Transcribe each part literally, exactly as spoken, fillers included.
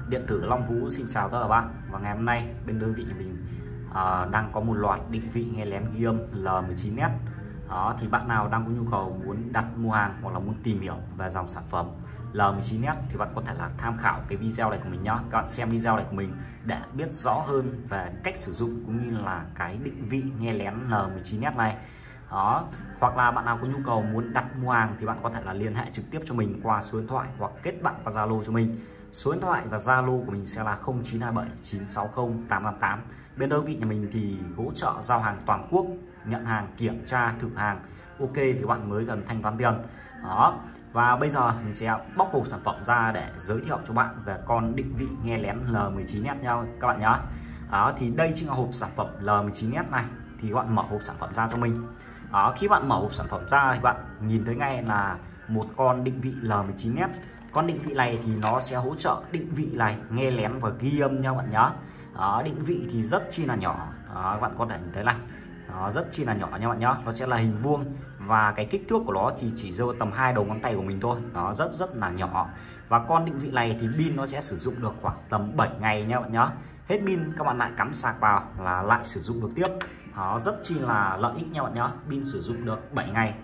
Điện tử Long Vũ xin chào tất cả các bạn. Và ngày hôm nay bên đơn vị nhà mình uh, đang có một loạt định vị nghe lén ghi âm L mười chín S. Đó, thì bạn nào đang có nhu cầu muốn đặt mua hàng hoặc là muốn tìm hiểu về dòng sản phẩm L mười chín S thì bạn có thể là tham khảo cái video này của mình nhá. Các bạn xem video này của mình để biết rõ hơn về cách sử dụng cũng như là cái định vị nghe lén L mười chín S này. Đó, hoặc là bạn nào có nhu cầu muốn đặt mua hàng thì bạn có thể là liên hệ trực tiếp cho mình qua số điện thoại hoặc kết bạn qua Zalo cho mình. Số điện thoại và Zalo của mình sẽ là không chín hai bảy chín sáu không tám năm tám. Bên đơn vị nhà mình thì hỗ trợ giao hàng toàn quốc, nhận hàng, kiểm tra, thử hàng. Ok thì bạn mới cần thanh toán tiền. Đó. Và bây giờ mình sẽ bóc hộp sản phẩm ra để giới thiệu cho bạn về con định vị nghe lén L mười chín S nhau các bạn nhé. Đó, thì đây chính là hộp sản phẩm L mười chín S này. Thì các bạn mở hộp sản phẩm ra cho mình. Đó, khi bạn mở hộp sản phẩm ra thì bạn nhìn thấy ngay là một con định vị L mười chín S. Con định vị này thì nó sẽ hỗ trợ định vị này nghe lén và ghi âm nha bạn nhé. Đó, định vị thì rất chi là nhỏ. Đó, các bạn có thể nhìn thấy này, nó rất chi là nhỏ nha bạn nhé. Nó sẽ là hình vuông và cái kích thước của nó thì chỉ rơi tầm hai đầu ngón tay của mình thôi. Nó rất rất là nhỏ. Và con định vị này thì pin nó sẽ sử dụng được khoảng tầm bảy ngày nha bạn nhé. Hết pin các bạn lại cắm sạc vào là lại sử dụng được tiếp. Nó rất chi là lợi ích nha bạn nhé. Pin sử dụng được bảy ngày.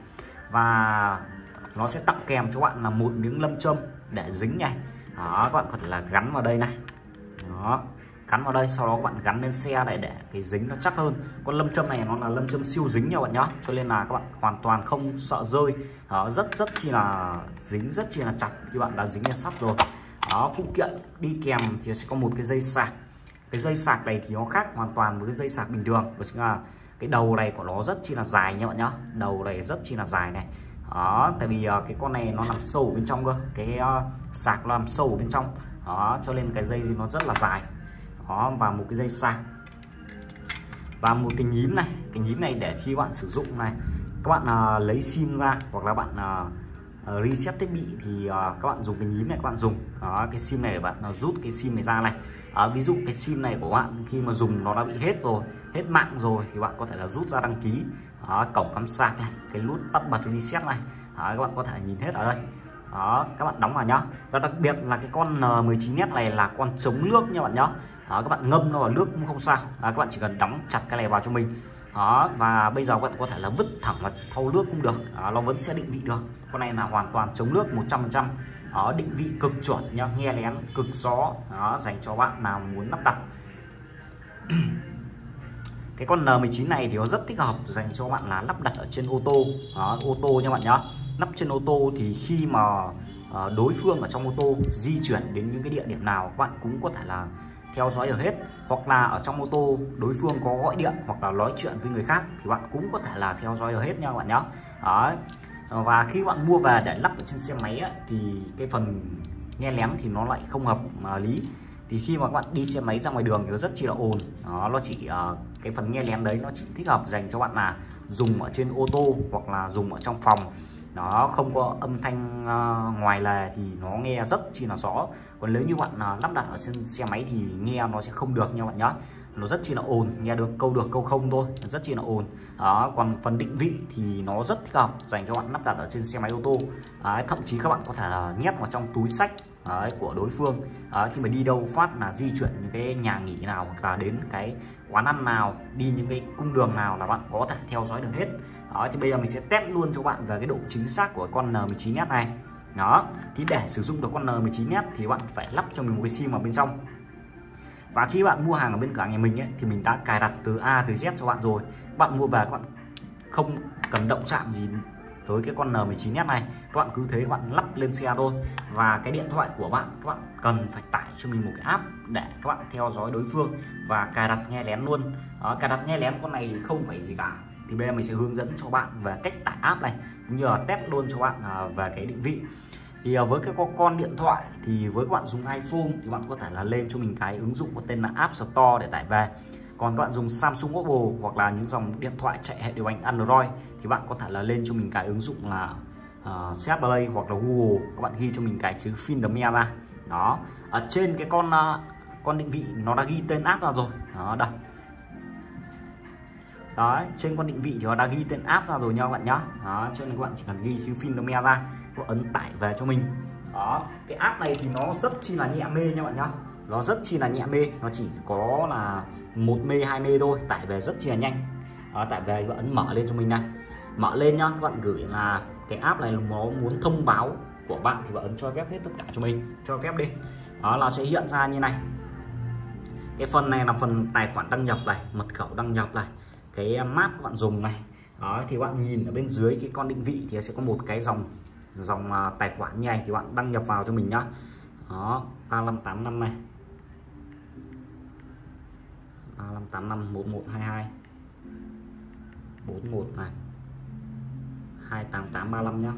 Và nó sẽ tặng kèm cho bạn là một miếng lâm châm để dính này. Đó, các bạn có thể là gắn vào đây này. Đó, gắn vào đây, sau đó các bạn gắn lên xe này để cái dính nó chắc hơn. Con lâm châm này nó là lâm châm siêu dính nha bạn nhá, cho nên là các bạn hoàn toàn không sợ rơi. Đó, rất rất chi là dính, rất chi là chặt khi bạn đã dính lên sắt rồi. Đó, phụ kiện đi kèm thì sẽ có một cái dây sạc. Cái dây sạc này thì nó khác hoàn toàn với cái dây sạc bình thường, đó chính là cái đầu này của nó rất chi là dài nha bạn nhá. Đầu này rất chi là dài này. Đó, tại vì uh, cái con này nó nằm sâu ở bên trong cơ, cái uh, sạc nó nằm sâu ở bên trong. Đó, cho nên cái dây nó rất là dài. Đó, và một cái dây sạc và một cái nhím này. Cái nhím này để khi bạn sử dụng này, các bạn uh, lấy sim ra hoặc là bạn uh, uh, reset thiết bị thì uh, các bạn dùng cái nhím này các bạn dùng. Đó, cái sim này bạn uh, rút cái sim này ra này. Uh, ví dụ cái sim này của bạn khi mà dùng nó đã bị hết rồi, hết mạng rồi thì bạn có thể là rút ra đăng ký. Đó, cổng cắm sạc này, cái nút tắt bật reset này. Đó, các bạn có thể nhìn hết ở đây. Đó, các bạn đóng vào nhá. Và đặc biệt là cái con L mười chín S này là con chống nước nha bạn nhá. Đó, các bạn ngâm nó vào nước cũng không sao. Đó, các bạn chỉ cần đóng chặt cái này vào cho mình. Đó, và bây giờ các bạn có thể là vứt thẳng vào thau nước cũng được. Đó, nó vẫn sẽ định vị được. Con này là hoàn toàn chống nước một trăm phần trăm. Đó, định vị cực chuẩn nhá, nghe lén cực gió. Đó, dành cho bạn nào muốn lắp đặt. Cái con L mười chín này thì nó rất thích hợp dành cho bạn là lắp đặt ở trên ô tô. Đó, ô tô nha bạn nhá. Lắp trên ô tô thì khi mà uh, đối phương ở trong ô tô di chuyển đến những cái địa điểm nào các bạn cũng có thể là theo dõi được hết. Hoặc là ở trong ô tô đối phương có gọi điện hoặc là nói chuyện với người khác thì bạn cũng có thể là theo dõi được hết nha bạn nhá. Đó. Và khi bạn mua về để lắp ở trên xe máy ấy, thì cái phần nghe lén thì nó lại không hợp uh, lý. Thì khi mà các bạn đi xe máy ra ngoài đường thì nó rất chi là ồn. Đó, nó chỉ uh, cái phần nghe lén đấy nó chỉ thích hợp dành cho bạn là dùng ở trên ô tô hoặc là dùng ở trong phòng. Nó không có âm thanh uh, ngoài lề thì nó nghe rất chi là rõ. Còn nếu như bạn uh, lắp đặt ở trên xe máy thì nghe nó sẽ không được nha bạn nhá. Nó rất chi là ồn, nghe được câu được câu không thôi, rất chi là ồn. Đó, còn phần định vị thì nó rất thích hợp dành cho bạn lắp đặt ở trên xe máy ô tô. Đấy, thậm chí các bạn có thể là nhét vào trong túi xách đấy, của đối phương. Đấy, khi mà đi đâu phát là di chuyển những cái nhà nghỉ nào hoặc là đến cái quán ăn nào, đi những cái cung đường nào là bạn có thể theo dõi được hết. Đó, thì bây giờ mình sẽ test luôn cho bạn về cái độ chính xác của con L mười chín S này. Đó, thì để sử dụng được con L mười chín S thì bạn phải lắp cho mình một cái sim ở bên trong. Và khi bạn mua hàng ở bên cửa hàng nhà mình ấy, thì mình đã cài đặt từ A tới Z cho bạn rồi. Bạn mua về các bạn không cần động chạm gì tới cái con L mười chín S này, các bạn cứ thế các bạn lắp lên xe thôi. Và cái điện thoại của bạn các bạn cần phải tải cho mình một cái app để các bạn theo dõi đối phương và cài đặt nghe lén luôn. Đó, cài đặt nghe lén con này không phải gì cả. Thì bây giờ mình sẽ hướng dẫn cho bạn về cách tải app này cũng như là test luôn cho bạn về cái định vị. Thì với cái con điện thoại thì với các bạn dùng iPhone thì bạn có thể là lên cho mình cái ứng dụng có tên là App Store để tải về. Còn các bạn dùng Samsung, Oppo hoặc là những dòng điện thoại chạy hệ điều hành Android thì bạn có thể là lên cho mình cái ứng dụng là uh, xê hát Play hoặc là Google. Các bạn ghi cho mình cái chữ Find Me ra. Đó, ở trên cái con uh, con định vị nó đã ghi tên app ra rồi. Đó, đây. Đó, trên con định vị thì nó đã ghi tên app ra rồi nha các bạn nhá. Đó, cho nên các bạn chỉ cần ghi chữ Find Me ra, các bạn ấn tải về cho mình. Đó, cái app này thì nó rất chi là nhẹ mê nha bạn nhá. nó rất chi là nhẹ mê, nó chỉ có là một mê hai mê thôi, tải về rất chi là nhanh. Đó, tải về và ấn mở lên cho mình này, mở lên nhá, các bạn gửi là cái app này nó muốn thông báo của bạn thì bạn ấn cho phép hết tất cả cho mình, cho phép đi. Đó là sẽ hiện ra như này. Cái phần này là phần tài khoản đăng nhập này, mật khẩu đăng nhập này, cái map các bạn dùng này. Đó thì bạn nhìn ở bên dưới cái con định vị thì sẽ có một cái dòng dòng tài khoản như này, thì bạn đăng nhập vào cho mình nhá. Đó, ba năm tám năm này, ba năm tám năm một một hai hai bốn một này, hai tám tám ba lăm nhá.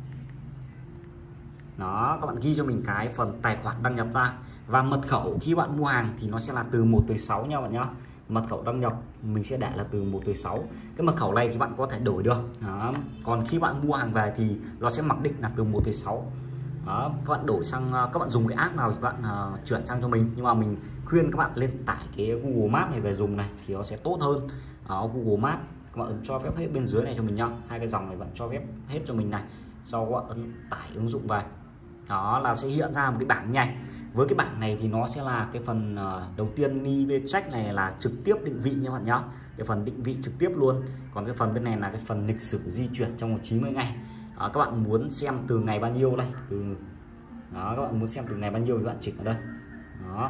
Đó, các bạn ghi cho mình cái phần tài khoản đăng nhập ra, và mật khẩu khi bạn mua hàng thì nó sẽ là từ một tới sáu nha bạn nhá. Mật khẩu đăng nhập mình sẽ để là từ một tới sáu. Cái mật khẩu này thì bạn có thể đổi được. Đó. Còn khi bạn mua hàng về thì nó sẽ mặc định là từ một tới sáu. Đó, các bạn đổi sang, các bạn dùng cái app nào thì bạn uh, chuyển sang cho mình, nhưng mà mình khuyên các bạn lên tải cái Google Maps này về dùng này thì nó sẽ tốt hơn. Đó, Google Maps các bạn ấn cho phép hết bên dưới này cho mình nhá, hai cái dòng này bạn cho phép hết cho mình này, sau các bạn ấn tải ứng dụng về. Đó là sẽ hiện ra một cái bảng nhanh. Với cái bảng này thì nó sẽ là cái phần uh, đầu tiên, NiVcheck này là trực tiếp định vị nha bạn nhá, cái phần định vị trực tiếp luôn. Còn cái phần bên này là cái phần lịch sử di chuyển trong một chín mươi ngày. Đó, các bạn muốn xem từ ngày bao nhiêu đây, từ đó, các bạn muốn xem từ ngày bao nhiêu thì bạn chỉnh ở đây. Đó.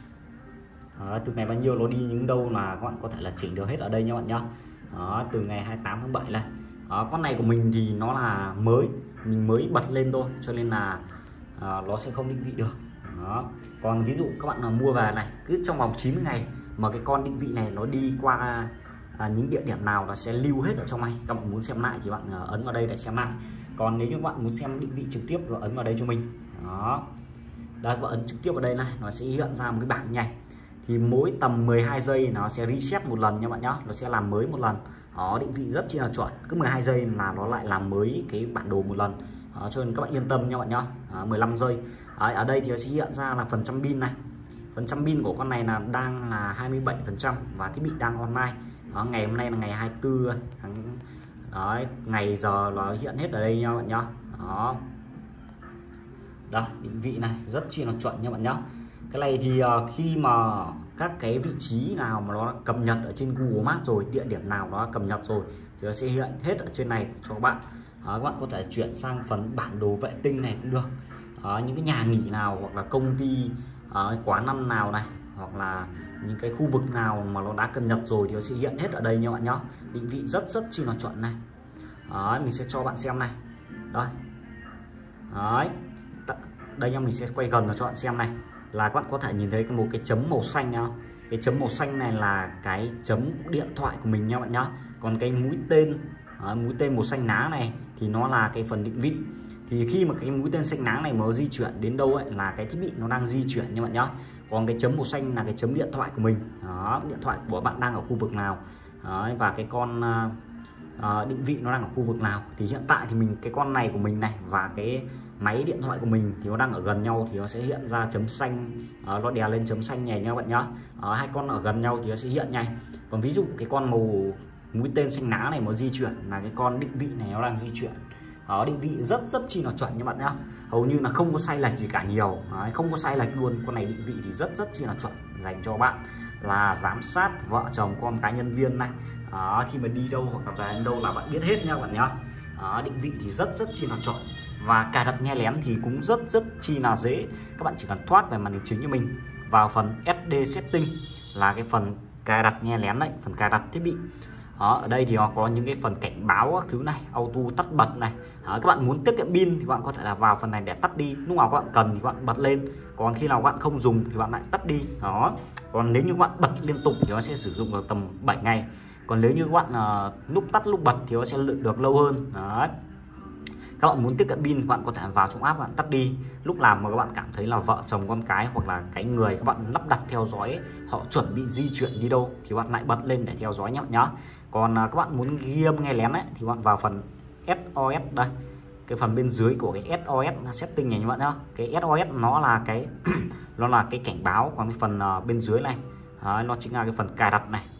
Đó, từ ngày bao nhiêu nó đi những đâu là các bạn có thể là chỉnh được hết ở đây nha bạn nhá. Đó, từ ngày hai mươi tám tháng bảy này. Đó, con này của mình thì nó là mới, mình mới bật lên thôi, cho nên là à, nó sẽ không định vị được. Đó. Còn ví dụ các bạn là mua về này, cứ trong vòng chín mươi ngày mà cái con định vị này nó đi qua à, những địa điểm nào nó sẽ lưu hết ở trong này. Các bạn muốn xem lại thì bạn à, ấn vào đây để xem lại. Còn nếu như các bạn muốn xem định vị trực tiếp thì ấn vào đây cho mình. Đó. Đây, các bạn ấn trực tiếp vào đây này, nó sẽ hiện ra một cái bảng này. Thì mỗi tầm mười hai giây nó sẽ reset một lần nha bạn nhá, nó sẽ làm mới một lần. Đó, định vị rất chi là chuẩn, cứ mười hai giây là nó lại làm mới cái bản đồ một lần. Đó, cho nên các bạn yên tâm nha bạn nhá. Đó, mười lăm giây. Đấy, ở đây thì nó sẽ hiện ra là phần trăm pin này. Phần trăm pin của con này là đang là hai mươi bảy phần trăm và thiết bị đang online. Đó, ngày hôm nay là ngày hai mươi tư tháng. Đấy, ngày giờ nó hiện hết ở đây nha bạn nhá. Đó. Đó, định vị này rất chi là chuẩn nha bạn nhá. Cái này thì uh, khi mà các cái vị trí nào mà nó cập nhật ở trên Google Maps rồi, địa điểm nào nó cập nhật rồi thì nó sẽ hiện hết ở trên này cho các bạn. Đó, các bạn có thể chuyển sang phần bản đồ vệ tinh này cũng được. Đó, những cái nhà nghỉ nào hoặc là công ty, uh, quán ăn nào này, hoặc là những cái khu vực nào mà nó đã cập nhật rồi thì nó sẽ hiện hết ở đây nha bạn nhá. Định vị rất rất chi là chuẩn này. Đó, mình sẽ cho bạn xem này. Đây. Đấy. Đây nha, mình sẽ quay gần cho bạn xem này, là các bạn có thể nhìn thấy một cái chấm màu xanh nha. Cái chấm màu xanh này là cái chấm điện thoại của mình nha bạn nhá. Còn cái mũi tên, à, mũi tên màu xanh lá này thì nó là cái phần định vị. Thì khi mà cái mũi tên xanh lá này mà nó di chuyển đến đâu ấy là cái thiết bị nó đang di chuyển nha bạn nhá. Còn cái chấm màu xanh là cái chấm điện thoại của mình. Đó, điện thoại của bạn đang ở khu vực nào. Đó, và cái con uh, định vị nó đang ở khu vực nào. Thì hiện tại thì mình cái con này của mình này và cái máy điện thoại của mình thì nó đang ở gần nhau thì nó sẽ hiện ra chấm xanh, uh, nó đè lên chấm xanh này nha bạn nhá. Uh, hai con ở gần nhau thì nó sẽ hiện nhanh. Còn ví dụ cái con màu mũi tên xanh lá này mà di chuyển là cái con định vị này nó đang di chuyển. Đó, định vị rất rất chi là chuẩn nha bạn nhá, hầu như là không có sai lệch gì cả nhiều. Đấy, không có sai lệch luôn. Con này định vị thì rất rất chi là chuẩn, dành cho bạn là giám sát vợ chồng con cái nhân viên này. Đó, khi mà đi đâu hoặc là về đến đâu là bạn biết hết nha bạn nhá. Đó, định vị thì rất rất chi là chuẩn. Và cài đặt nghe lén thì cũng rất rất chi là dễ. Các bạn chỉ cần thoát về màn hình chính cho mình, vào phần ét đê setting là cái phần cài đặt nghe lén đấy, phần cài đặt thiết bị. Đó, ở đây thì nó có những cái phần cảnh báo các thứ này, auto tắt bật này. Đó, các bạn muốn tiết kiệm pin thì bạn có thể là vào phần này để tắt đi, lúc nào các bạn cần thì các bạn bật lên, còn khi nào các bạn không dùng thì bạn lại tắt đi. Đó, còn nếu như các bạn bật liên tục thì nó sẽ sử dụng được tầm bảy ngày, còn nếu như các bạn uh, lúc tắt lúc bật thì nó sẽ được lâu hơn. Đấy, các bạn muốn tiết kiệm pin các bạn có thể vào trong app, bạn tắt đi. Lúc nào mà các bạn cảm thấy là vợ chồng con cái hoặc là cái người các bạn lắp đặt theo dõi họ chuẩn bị di chuyển đi đâu thì bạn lại bật lên để theo dõi nhé nhá. Còn các bạn muốn ghi âm nghe lén ấy thì bạn vào phần ét o ét đây, cái phần bên dưới của cái ét o ét setting này các bạn nhá. Cái ét o ét nó là cái nó là cái cảnh báo, còn cái phần uh, bên dưới này đó, nó chính là cái phần cài đặt này.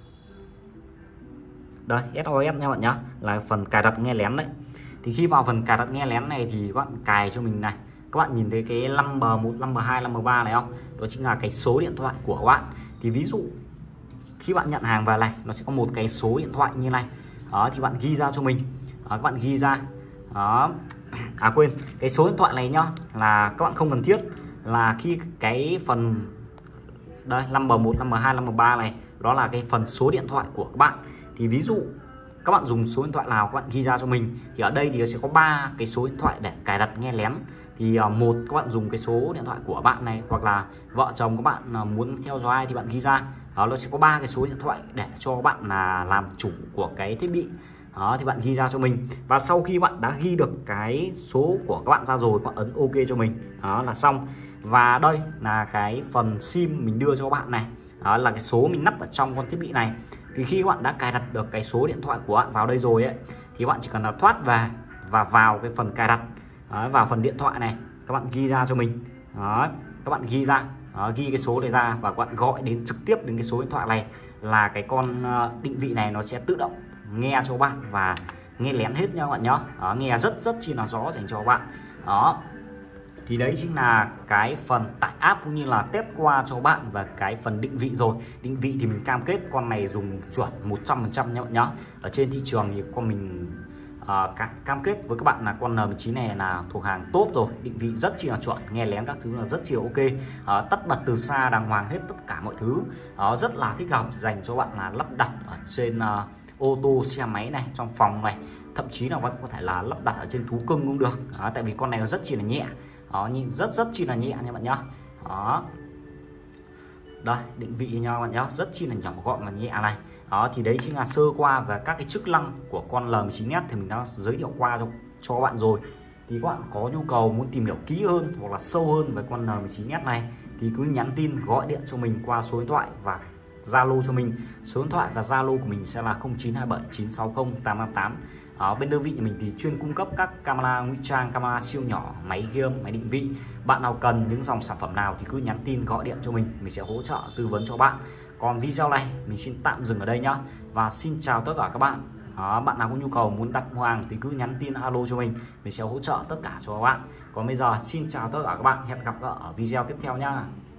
Đây, ét o ét nha bạn nhá, là phần cài đặt nghe lén đấy. Thì khi vào phần cài đặt nghe lén này thì các bạn cài cho mình này các bạn nhìn thấy cái number một, number hai, number ba này không? Đó chính là cái số điện thoại của các bạn. Thì ví dụ khi bạn nhận hàng về này, nó sẽ có một cái số điện thoại như này. Đó, thì bạn ghi ra cho mình. Đó, các bạn ghi ra. Đó. À quên, cái số điện thoại này nhá, là các bạn không cần thiết là khi cái phần đây number một, number hai, number ba này, đó là cái phần số điện thoại của các bạn. Thì ví dụ các bạn dùng số điện thoại nào các bạn ghi ra cho mình. Thì ở đây thì sẽ có ba cái số điện thoại để cài đặt nghe lén. Thì uh, một các bạn dùng cái số điện thoại của bạn này, hoặc là vợ chồng các bạn uh, muốn theo dõi ai thì bạn ghi ra. Đó, nó sẽ có ba cái số điện thoại để cho các bạn là làm chủ của cái thiết bị. Đó, thì bạn ghi ra cho mình. Và sau khi bạn đã ghi được cái số của các bạn ra rồi, các bạn ấn OK cho mình. Đó là xong. Và đây là cái phần sim mình đưa cho các bạn này. Đó là cái số mình lắp ở trong con thiết bị này. Thì khi các bạn đã cài đặt được cái số điện thoại của bạn vào đây rồi ấy, thì bạn chỉ cần là thoát về và vào cái phần cài đặt. Đó, vào phần điện thoại này các bạn ghi ra cho mình. Đó, các bạn ghi ra. Đó, ghi cái số này ra và các bạn gọi đến trực tiếp đến cái số điện thoại này, là cái con định vị này nó sẽ tự động nghe cho bạn và nghe lén hết nha các bạn nhá. Đó, nghe rất rất chi là rõ dành cho các bạn. Đó, thì đấy chính là cái phần tải app cũng như là test qua cho bạn và cái phần định vị rồi. Định vị thì mình cam kết con này dùng chuẩn một trăm phần trăm nha các bạn nhá. Ở trên thị trường thì con mình uh, cam kết với các bạn là con N mười chín này là thuộc hàng tốt rồi, định vị rất chi là chuẩn, nghe lén các thứ là rất chi là ok. Uh, tắt bật từ xa đàng hoàng hết tất cả mọi thứ. Uh, rất là thích hợp dành cho bạn là lắp đặt ở trên uh, ô tô, xe máy này, trong phòng này, thậm chí là bạn có thể là lắp đặt ở trên thú cưng cũng được. Đó, tại vì con này nó rất chi là nhẹ. Đó, nhìn rất rất chi là nhẹ nha bạn nhá. Đó, đây định vị nha bạn nhá, rất chi là nhỏ gọn và nhẹ này. Đó, thì đấy chính là sơ qua về các cái chức năng của con L mười chín S thì mình đã giới thiệu qua cho, cho bạn rồi. Thì các bạn có nhu cầu muốn tìm hiểu kỹ hơn hoặc là sâu hơn về con N mười chín S này thì cứ nhắn tin gọi điện cho mình qua số điện thoại và Zalo cho mình. Số điện thoại và Zalo của mình sẽ là không chín hai bảy chín sáu không tám năm tám. Ở bên đơn vị nhà mình thì chuyên cung cấp các camera ngụy trang, camera siêu nhỏ, máy ghi âm, máy định vị. Bạn nào cần những dòng sản phẩm nào thì cứ nhắn tin gọi điện cho mình, mình sẽ hỗ trợ tư vấn cho bạn. Còn video này mình xin tạm dừng ở đây nhá. Và xin chào tất cả các bạn. Đó, bạn nào có nhu cầu muốn đặt mua hàng thì cứ nhắn tin alo cho mình, mình sẽ hỗ trợ tất cả cho các bạn. Còn bây giờ xin chào tất cả các bạn, hẹn gặp ở video tiếp theo nhá.